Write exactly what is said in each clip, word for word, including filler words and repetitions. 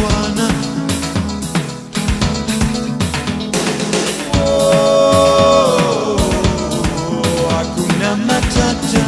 bwana. Hakuna matata.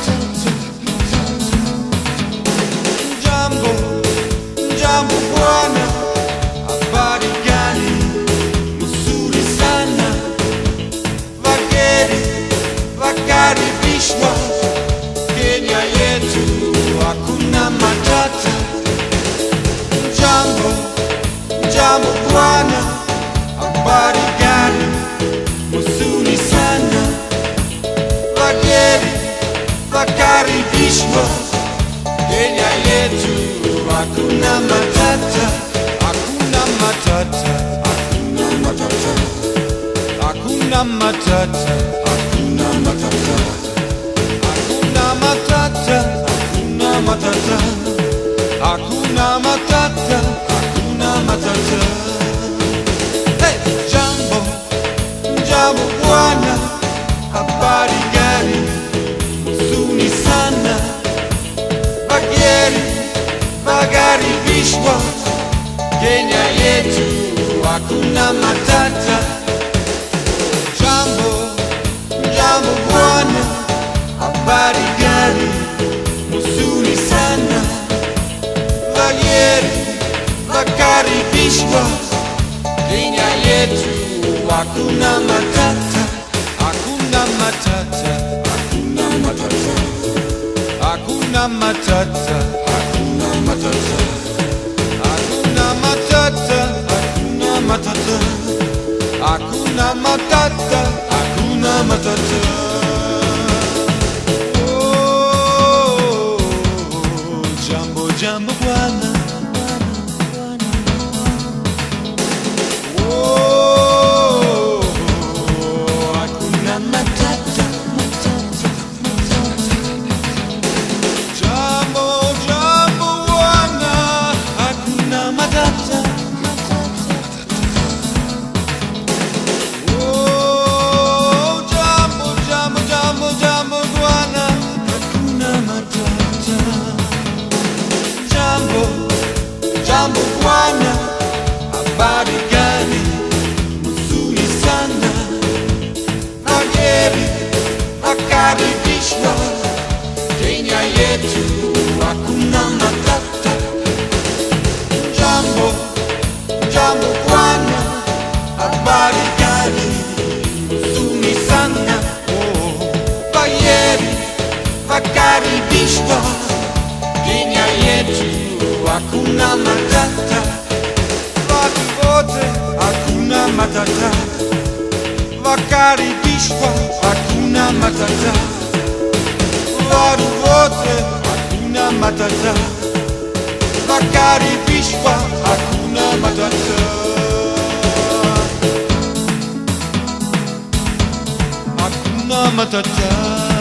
Jambo, jambo bwana, habari gani? Mzuri sana. Wageni wakaribishwa Kenya yetu, hakuna matata. Jambo, jambo bwana, habari gani? Mzuri sana. Wageni wakaribishwa Kenya yetu, hakuna matata. Hakuna matata. Hakuna matata. Hakuna matata. Hakuna matata. Hakuna matata. Hakuna matata. Hakuna matata. Hakuna matata. Hey, jambo, jambo bwana, habari gani? Mzuri sana. Wageni wakaribishwa Kenya yetu, hakuna matata. Jambo, jambo bwana, habari gani? Mzuri sana. Wageni wakaribishwa Kenya yetu, hakuna matata. Hakuna matata. Hakuna matata. Hakuna matata. Hakuna matata. Hakuna matata. Hakuna matata. Hakuna matata. Hakuna matata. Oh, jambo, jambo bwana. Oh, hakuna matata. Jambo, jambo bwana, hakuna matata. Oh, jambo, jambo, jambo, jambo bwana, hakuna matata. Jambo, jambo bwana, habari gani? Mzuri sana. Wageni wakaribishwa Kenya yetu, hakuna matata. Jambo, jambo bwana, habari gani? Mzuri sana. Wageni wakaribishwa Kenya yetu, hakuna matata. Watu wote, hakuna matata. Wakaribishwa, hakuna matata. Watu wote, hakuna matata. Wakaribishwa, hakuna matata. Hakuna matata.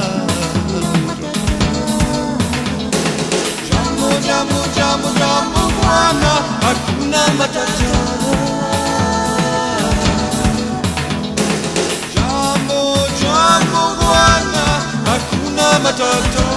Jambo, jambo, jambo, jambo bwana, hakuna matata. Jambo, jambo bwana, hakuna matata.